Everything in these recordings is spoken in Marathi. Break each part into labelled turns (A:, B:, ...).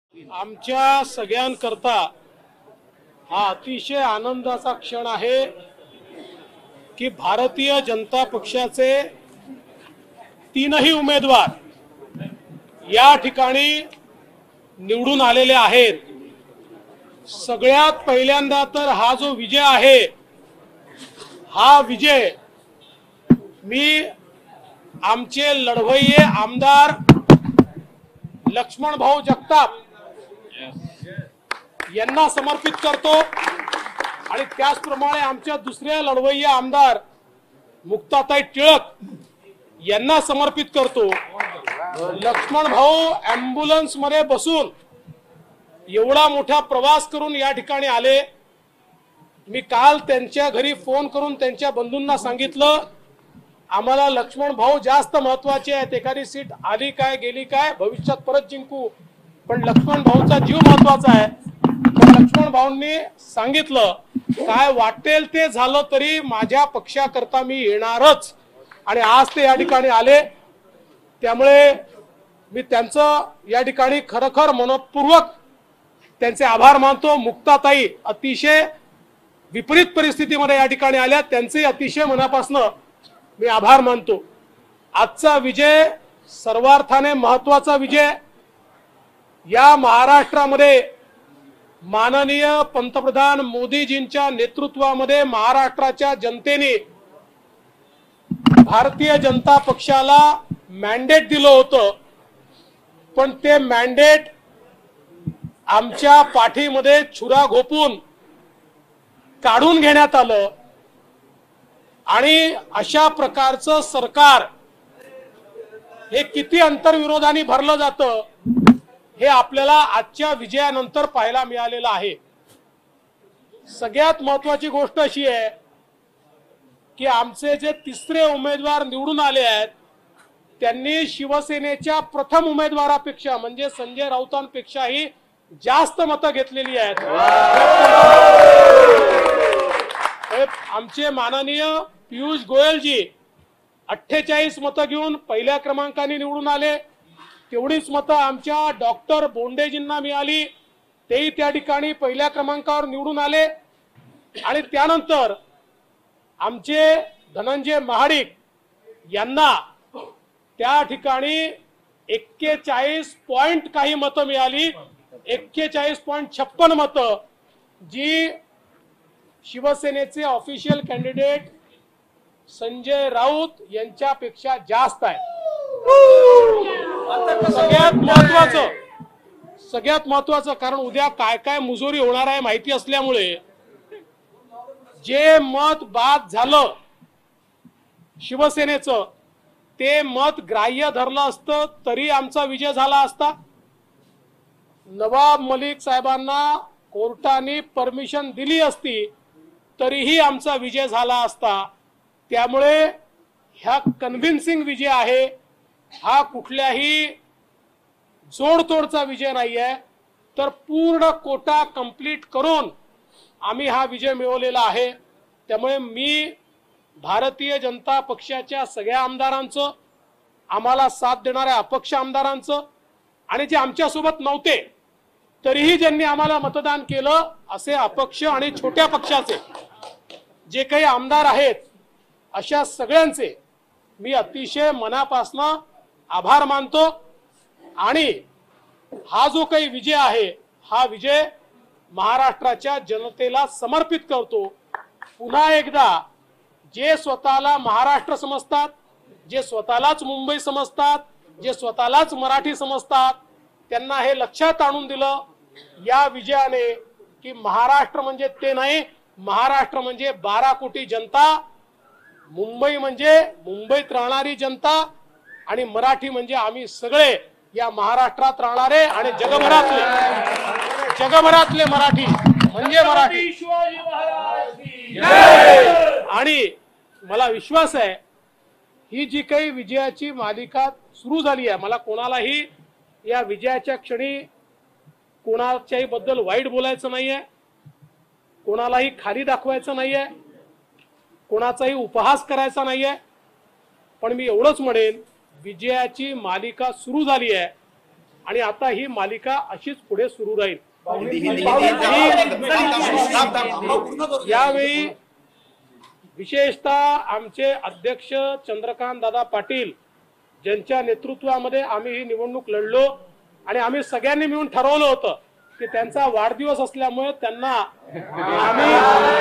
A: आमच्या सगळ्यांकरता हा अतिशय आनंदाचा क्षण आहे की भारतीय जनता पक्षाचे तीनही उमेदवार या ठिकाणी निवडून आलेले आहेत। सगळ्यात पहिल्यांदा तर हा जो विजय आहे हा विजय मी आमचे लढवय्ये आमदार लक्ष्मण भाऊ जगताप यांना समर्पित करतो आणि त्याचप्रमाणे आमच्या दुसऱ्या लढवय्ये आमदार मुक्ताताई टिळक यांना समर्पित करतो। लक्ष्मण भाऊ ॲम्ब्युलन्स मध्ये बसून एवढा मोठा प्रवास करून या ठिकाणी आले। मी काल त्यांच्या घरी फोन करून त्यांच्या बंधूंना सांगितलं आम्हाला लक्ष्मण भाऊ जास्त महत्त्वाचे आहेत, एखादी सीट आली काय गेली काय भविष्यात परत जिंकू, पण लक्ष्मण भाऊचा जीव महत्त्वाचा आहे। तर लक्ष्मण भाऊंनी सांगितलं काय वाटेल ते झालं तरी माझ्या पक्षाकरता मी येणारच, आणि आज ते या ठिकाणी आले। त्यामुळे मी त्यांचं या ठिकाणी खरोखर मनपूर्वक त्यांचे आभार मानतो। मुक्ताताई अतिशय विपरीत परिस्थितीमध्ये या ठिकाणी आल्या, त्यांचे अतिशय मनापासून मी आभार मानतो। आजचा विजय सर्वार्थाने महत्त्वाचा विजय। या महाराष्ट्रामध्ये माननीय पंतप्रधान मोदीजींच्या नेतृत्वामध्ये महाराष्ट्राच्या जनतेने भारतीय जनता पक्षाला मॅन्डेट दिलं होतं, पण ते मॅन्डेट आमच्या पाठीमध्ये छुरा घोपून काढून घेण्यात आलं आणि अशा प्रकारचं सरकार हे किती अंतर्विरोधाने भरलं जातं हे आपल्याला आजच्या विजयानंतर पाहायला मिळालेलं आहे। सगळ्यात महत्त्वाची गोष्ट अशी आहे की आमचे जे तिसरे उमेदवार निवडून आले आहेत त्यांनी शिवसेनेच्या प्रथम उमेदवारापेक्षा म्हणजे संजय राऊतांपेक्षाही जास्त मतं घेतलेली आहेत। आमचे माननीय पियुष गोयलजी 48 मतं घेऊन पहिल्या क्रमांकाने निवडून आले। तेवढीच मतं आमच्या डॉक्टर बोंडेजींना मिळाली, तेही त्या ठिकाणी पहिल्या क्रमांकावर निवडून आले। आणि त्यानंतर आमचे धनंजय महाडिक यांना त्या ठिकाणी 41 पॉइंट काही मतं मिळाली, 41.56 मतं, जी शिवसेनेचे ऑफिशियल कॅन्डिडेट संजय राऊत यांच्यापेक्षा जास्त आहे। सगळ्यात महत्त्वाचं कारण उद्या काय काय मुजोरी होणार आहे माहिती असल्यामुळे जे मत बाद झालं शिवसेनेचं ते मत ग्राह्य धरलं असतं तरी आमचा विजय झाला असता। नवाब मलिक साहेबांना कोर्टाने परमिशन दिली असती तरीही आमचा विजय झाला असता। त्यामुळे ह्या कन्व्हिन्सिंग विजय आहे, हा कुठल्याही जोडतोडचा विजय नाहीये, तर पूर्ण कोटा कंप्लीट करून आम्ही हा विजय मिळवलेला आहे। त्यामुळे मी भारतीय जनता पक्षाच्या सगळ्या आमदारांचं, आम्हाला साथ देणाऱ्या अपक्ष आमदारांचं आणि जे आमच्यासोबत नव्हते तरीही ज्यांनी आम्हाला मतदान केलं असे अपक्ष आणि छोट्या पक्षाचे जे काही आमदार आहेत अशा सगळ्यांचे मी अतिशय मनापासून आभार मानतो। आणि हा जो काही विजय आहे हा विजय महाराष्ट्राच्या जनतेला समर्पित करतो। पुन्हा एकदा जे स्वतःला महाराष्ट्र समजतात, जे स्वतःलाच मुंबई समजतात, जे स्वतःलाच मराठी समजतात, त्यांना हे लक्षात आणून दिलं या विजयाने की महाराष्ट्र म्हणजे ते नाही, महाराष्ट्र म्हणजे 12 कोटी जनता, मुंबई म्हणजे मुंबईत राहणारी जनता, आणि मराठी म्हणजे आम्ही सगळे या महाराष्ट्रात राहणारे आणि जगभरातले मराठी म्हणजे मराठी। आणि मला विश्वास आहे ही जी काही विजयाची मालिका सुरू झाली आहे, मला कोणालाही या विजयाच्या क्षणी कोणाच्याही बद्दल वाईट बोलायचं नाहीये, कोणालाही खाली दाखवायचं नाहीये, कोणाचाही उपहास करायचा नाहीये, पण मी एवढंच म्हणेन विजयाची मालिका सुरू झाली आहे आणि आता ही मालिका अशीच पुढे सुरू राहील। यावेळी विशेषतः आमचे अध्यक्ष चंद्रकांत दादा पाटील ज्यांच्या नेतृत्वामध्ये आम्ही ही निवडणूक लढलो आणि आम्ही सगळ्यांनी मिळून ठरवलं होतं की त्यांचा वाढदिवस असल्यामुळे त्यांना आम्ही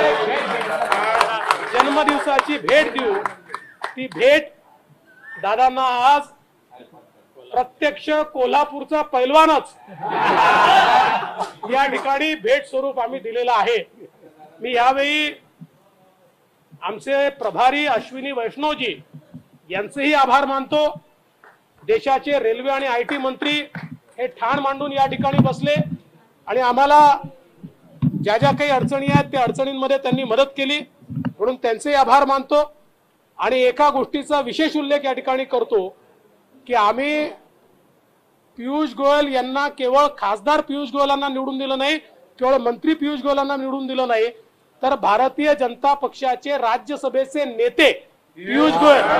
A: जन्मदिवसाची भेट देऊ। ती भेट दादांना आज प्रत्यक्ष कोल्हापूरचा पैलवानच या ठिकाणी भेट स्वरूप आम्ही दिलेला आहे। मी यावेळी आमचे प्रभारी अश्विनी वैष्णवजी यांचेही आभार मानतो। देशाचे रेल्वे आणि आयटी मंत्री हे ठाण मांडून या ठिकाणी बसले आणि आम्हाला ज्या ज्या काही अडचणी आहेत त्या अडचणींमध्ये त्यांनी मदत केली, म्हणून त्यांचे आभार मानतो। आणि एका गोष्टीचा विशेष उल्लेख या ठिकाणी करतो की आम्ही पियुष गोयल यांना केवळ खासदार पियुष गोयलांना निवडून दिलं नाही, केवळ मंत्री पियुष गोयलांना निवडून दिलं नाही, तर भारतीय जनता पक्षाचे राज्यसभेचे नेते पियुष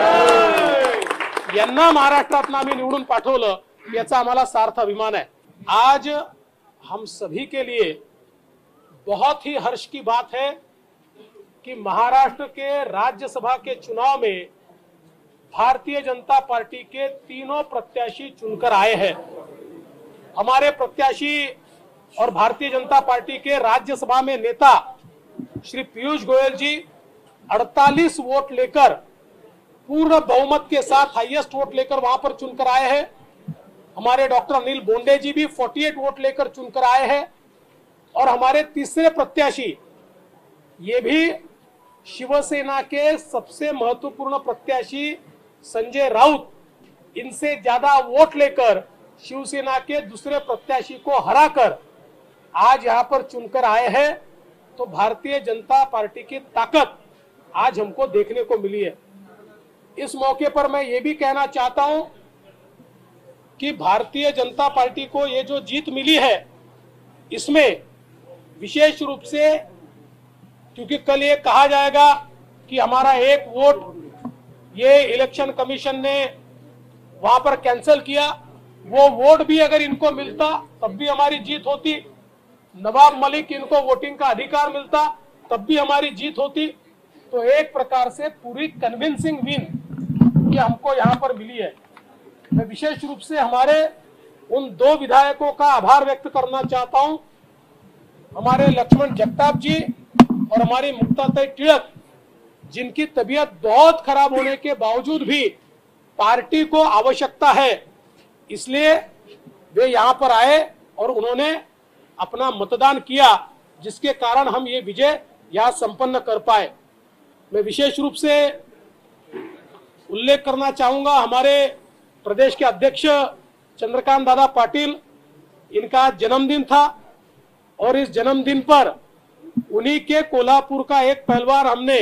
A: गोयल यांना महाराष्ट्रात आम्ही निवडून पाठवलं, याचा आम्हाला सार्थ अभिमान है। आज हम सभी के लिए बहुत ही हर्ष की बात है कि महाराष्ट्र के राज्यसभा के चुनाव में भारतीय जनता पार्टी के तीनों प्रत्याशी चुनकर आए हैं। हमारे प्रत्याशी और भारतीय जनता पार्टी के राज्यसभा में नेता श्री पीयूष गोयल जी 48 वोट लेकर पूर्ण बहुमत के साथ हाईएस्ट वोट लेकर वहां पर चुनकर आए हैं। हमारे डॉक्टर अनिल बोंडे जी भी 48 वोट लेकर चुनकर आए हैं और हमारे तीसरे प्रत्याशी ये भी शिवसेना के सबसे महत्वपूर्ण प्रत्याशी संजय राउत, इनसे ज्यादा वोट लेकर शिवसेना के दूसरे प्रत्याशी को हराकर आज यहां पर चुनकर आए हैं। तो भारतीय जनता पार्टी की ताकत आज हमको देखने को मिली है। इस मौके पर मैं ये भी कहना चाहता हूं कि भारतीय जनता पार्टी को ये जो जीत मिली है इसमें विशेष रूप से, क्योंकि कल ये कहा जाएगा कि हमारा एक वोट ये इलेक्शन कमीशन ने वहां पर कैंसिल किया, वो वोट भी अगर इनको मिलता तब भी हमारी जीत होती। नवाब मलिक इनको वोटिंग का अधिकार मिलता तब भी हमारी जीत होती। तो एक प्रकार से पूरी कन्विंसिंग विन ये हमको यहाँ पर मिली है। मैं विशेष रूप से हमारे उन दो विधायकों का आभार व्यक्त करना चाहता हूं, हमारे लक्ष्मण जगताप जी और हमारी मुक्ताताई टिळक, जिनकी तबीयत बहुत खराब होने के बावजूद भी पार्टी को आवश्यकता है इसलिए वे यहां पर आए और उन्होंने अपना मतदान किया, जिसके कारण हम ये विजय यहां संपन्न कर पाए। मैं विशेष रूप से उल्लेख करना चाहूंगा, हमारे प्रदेश के अध्यक्ष चंद्रकांत दादा पाटिल, इनका जन्मदिन था और इस जन्मदिन पर उन्हीं के कोल्हापुर का एक पहलवान हमने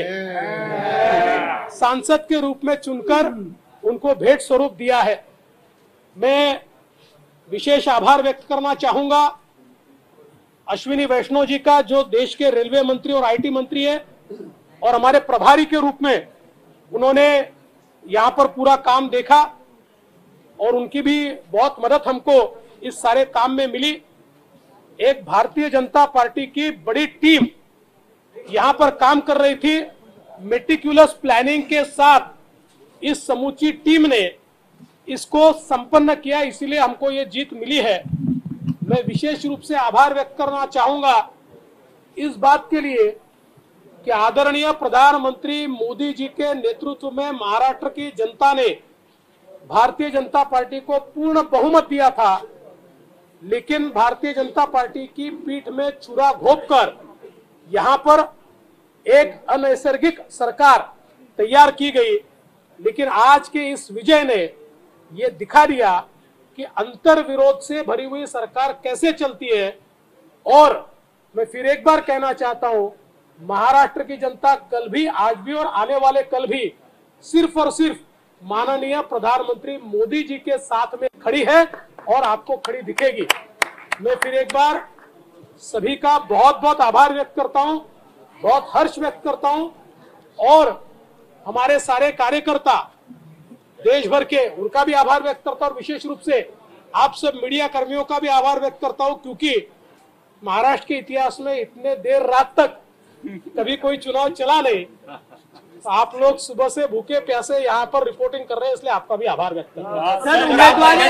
A: सांसद के रूप में चुनकर उनको भेंट स्वरूप दिया है। मैं विशेष आभार व्यक्त करना चाहूंगा अश्विनी वैष्णव जी का, जो देश के रेलवे मंत्री और आईटी मंत्री है और हमारे प्रभारी के रूप में उन्होंने यहां पर पूरा काम देखा और उनकी भी बहुत मदद हमको इस सारे काम में मिली। एक भारतीय जनता पार्टी की बड़ी टीम यहां पर काम कर रही थी, मेटिक्युलस प्लानिंग के साथ इस समूची टीम ने इसको संपन्न किया, इसीलिए हमको ये जीत मिली है। मैं विशेष रूप से आभार व्यक्त करना चाहूंगा इस बात के लिए कि आदरणीय प्रधानमंत्री मोदी जी के नेतृत्व में महाराष्ट्र की जनता ने भारतीय जनता पार्टी को पूर्ण बहुमत दिया था, लेकिन भारतीय जनता पार्टी की पीठ में छुरा घोंपकर यहां पर एक अनैसर्गिक सरकार तैयार की गई। लेकिन आज के इस विजय ने यह दिखा दिया कि अंतर विरोध से भरी हुई सरकार कैसे चलती है। और मैं फिर एक बार कहना चाहता हूं, महाराष्ट्र की जनता कल भी, आज भी और आने वाले कल भी सिर्फ और सिर्फ माननीय प्रधानमंत्री मोदी जी के साथ में खड़ी है और आपको खड़ी दिखेगी। मैं फिर एक बार सभी का बहुत बहुत आभार व्यक्त करता हूं, बहुत हर्ष व्यक्त करता हूं और हमारे सारे कार्यकर्ता देश भर के, उनका भी आभार व्यक्त करता हूं और विशेष रूप से आप सब मीडिया कर्मियों का भी आभार व्यक्त करता हूं, क्योंकि महाराष्ट्र के इतिहास में इतने देर रात तक कभी कोई चुनाव चला नहीं। आप लोग सुबह से भूखे प्यासे यहाँ पर रिपोर्टिंग कर रहे हैं, इसलिए आपका भी आभार व्यक्त करता हूं।
B: उमेदवारी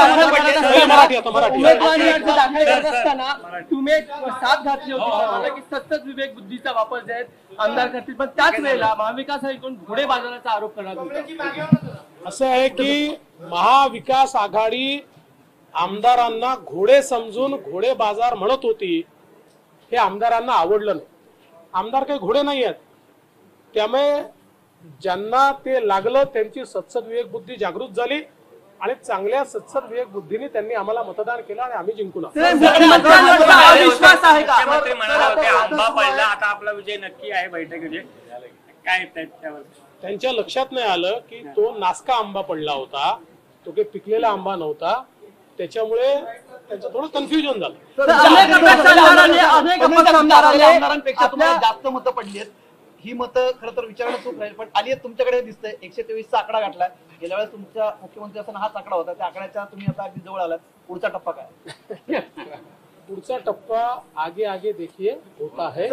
B: अर्ज दाखल करत असताना तुम्ही एक साथ घातली होती की सतत विवेक बुद्धीचा वापर जे आमदार करतील, पण त्याच वेळेला महाविकास आघाडीकडून घोडे बाजाराचा आरोप करण्यात होता।
A: असं आहे की महाविकास आघाडी आमदारांना घोडे समजून घोडे बाजार म्हणत होती, हे आमदारांना आवडलं नाही। आमदार काही घोडे नाही आहेत, त्यामुळे ज्यांना ते लागलं त्यांची सत्सद विवेक बुद्धी जागृत झाली आणि चांगल्या सत्सद विवेक बुद्धीने त्यांनी आम्हाला मतदान केलं आणि आम्ही जिंकून आलो।
B: विश्वास आहे का?
C: मुख्यमंत्री म्हणाले होते आंबा पडला, आता आपला विजय नक्की आहे बैठकीचे, काय त्याच्यावर
A: त्यांच्या लक्षात नाही आलं की तो नासका आंबा पडला होता, तो काही पिकलेला आंबा नव्हता, त्याच्यामुळे त्यांचं थोडं कन्फ्युजन झालं।
B: अनेक आमदारांपेक्षा
D: तुम्हाला जास्त मतं पडली आहेत, ही मतं खरं तर विचारणं चूक राहील, पण आली तुमच्याकडे दिसतंय 123चा आकडा गाठलाय। गेल्या वेळेस तुमच्या मुख्यमंत्री असताना हाच आकडा होता, त्या आकड्याच्या तुम्ही आता अगदी जवळ आलात। पुढचा टप्पा काय?
A: पुढचा टप्पा आगे आगे देखिए होता है।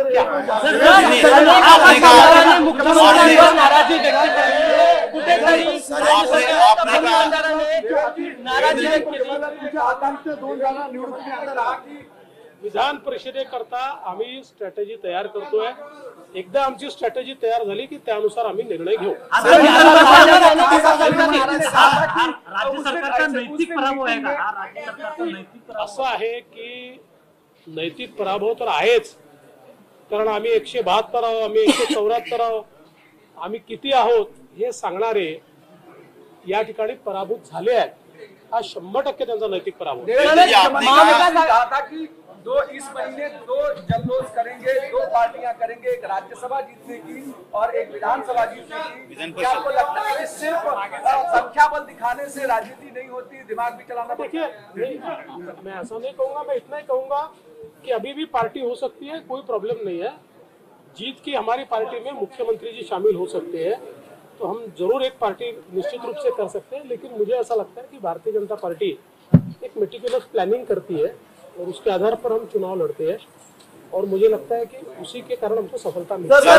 B: मुख्यमंत्र्यांवर नाराजी व्यक्त केली, कुठेतरी नाराजी व्यक्त केली।
A: विधान परिषदेकरता आम्ही स्ट्रॅटेजी तयार करतोय। एकदा आमची स्ट्रॅटेजी तयार झाली की त्यानुसार आम्ही निर्णय घेऊ।
C: राज्य सरकारचा नैतिक पराभव आहे का? राज्य सरकारचा नैतिक पराभव
A: असं आहे की नैतिक पराभव तर आहेच, कारण आम्ही 172 आहोत, आम्ही 174 आहोत, आम्ही किती आहोत हे सांगणारे या ठिकाणी पराभूत झाले आहेत। हा 100% त्यांचा नैतिक पराभव।
E: दो इस महीने 2 जल्लोष करेंगे, 2 पार्टियां करेंगे, एक राज्यसभा जीतने की और एक विधानसभा जीतने की। क्या आपको लगता है कि सिर्फ संख्या बल दिखाने से राजनीति नहीं होती, दिमाग भी चलाना पड़ता है?
A: देखिए, मैं ऐसा नहीं कहूंगा, मैं इतना ही कहूंगा कि अभी भी पार्टी हो सकती है, कोई प्रॉब्लम नहीं है। जीत की हमारी पार्टी में मुख्यमंत्री जी शामिल हो सकते हैं, तो हम जरूर एक पार्टी निश्चित रूप से कर सकते हैं। लेकिन मुझे ऐसा लगता है कि भारतीय जनता पार्टी एक मेटिकुलस प्लानिंग करती है और उसके आधार पर हम चुनाव लड़ते हैं, और मुझे लगता है कि उसी के कारण हमको सफलता मिलती है।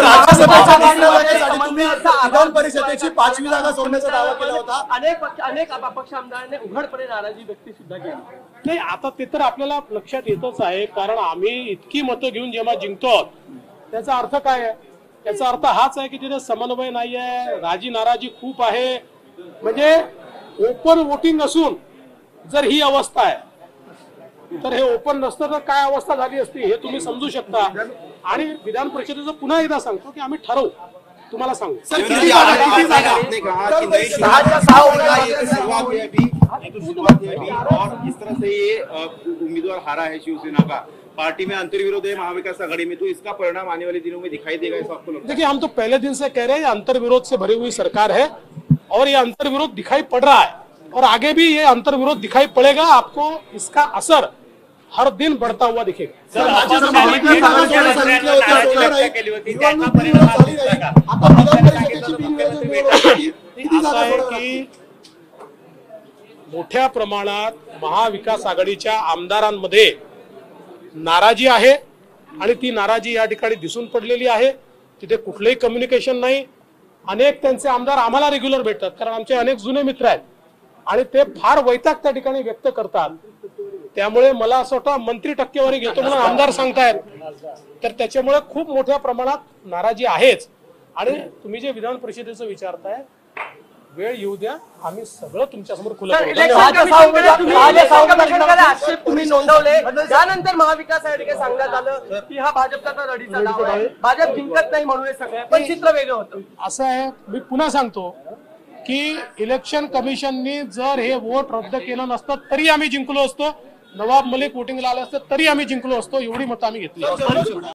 F: विधान परिषदेची 5वी जागा सोडण्याचा दावा केला होता।
B: अनेक अपक्ष आमदारांनी उघडपणे नाराजी व्यक्त सुद्धा केली।
A: नाही, आता ते तर आपल्याला लक्षात येतच आहे, कारण आम्ही इतकी मतं घेऊन जेव्हा जिंकतो त्याचा अर्थ काय आहे? याचा अर्थ हाच आहे की तिथे समन्वय नाही आहे, राजी नाराजी खूप आहे। म्हणजे ओपन वोटिंग असून जर ही अवस्था आहे, तर हे ओपन नसतं तर काय अवस्था झाली असती हे तुम्ही समजू शकता। आणि विधान परिषदेचं पुन्हा एकदा सांगतो की आम्ही ठरवू, तुम्हाला सांगू।
F: आपने कहा कि नई शुरुआत हुई अभी, शुरुआत है अभी, और इस तरह से ये उम्मीदवार हारा है शिवसेना का, पार्टी में अंतर्विरोध है महाविकास आघाड़ी में, तो इसका परिणाम आने वाले दिनों में दिखाई देगा, ऐसा आपको लगता है?
A: देखिए, हम तो पहले दिन से कह रहे हैं अंतर्विरोध से भरी हुई सरकार है, और ये अंतर्विरोध दिखाई पड़ रहा है, और आगे भी ये अंतर्विरोध दिखाई पड़ेगा। आपको इसका असर हर दिन बढ़ता हुआ दिखेगा। असं आहे की मोठ्या प्रमाणात महाविकास आघाडीच्या आमदारांमध्ये नाराजी आहे, आणि ती नाराजी या ठिकाणी दिसून पडलेली आहे। तिथे कुठलेही कम्युनिकेशन नाही। अनेक त्यांचे आमदार आम्हाला रेग्युलर भेटतात, कारण आमचे अनेक जुने मित्र आहेत, आणि ते फार वैताग त्या ठिकाणी व्यक्त करतात। त्यामुळे मला असं वाटतं मंत्री टक्केवारी घेतो म्हणून आमदार सांगतायत, तर त्याच्यामुळे खूप मोठ्या प्रमाणात नाराजी आहेच। आणि तुम्ही जे विधान परिषदेचं विचारताय, वेळ येऊ द्या, आम्ही सगळं तुमच्यासमोर खुलं करू।
B: तुम्ही नोंदवले, त्यानंतर महाविकास आघाडीकडे सांगण्यात आलं की हा भाजपचा लढीचा डाव आहे, भाजप जिंकत नाही म्हणून हे सगळं, पण चित्र वेगळं होतं।
A: असं आहे, मी पुन्हा सांगतो की इलेक्शन कमिशननी जर हे वोट रद्द केलं नसतं तरी आम्ही जिंकलो असतो, नवाब मलिक वोटिंगला आले असते तरी आम्ही जिंकलो असतो, एवढी मतं आम्ही घेतली।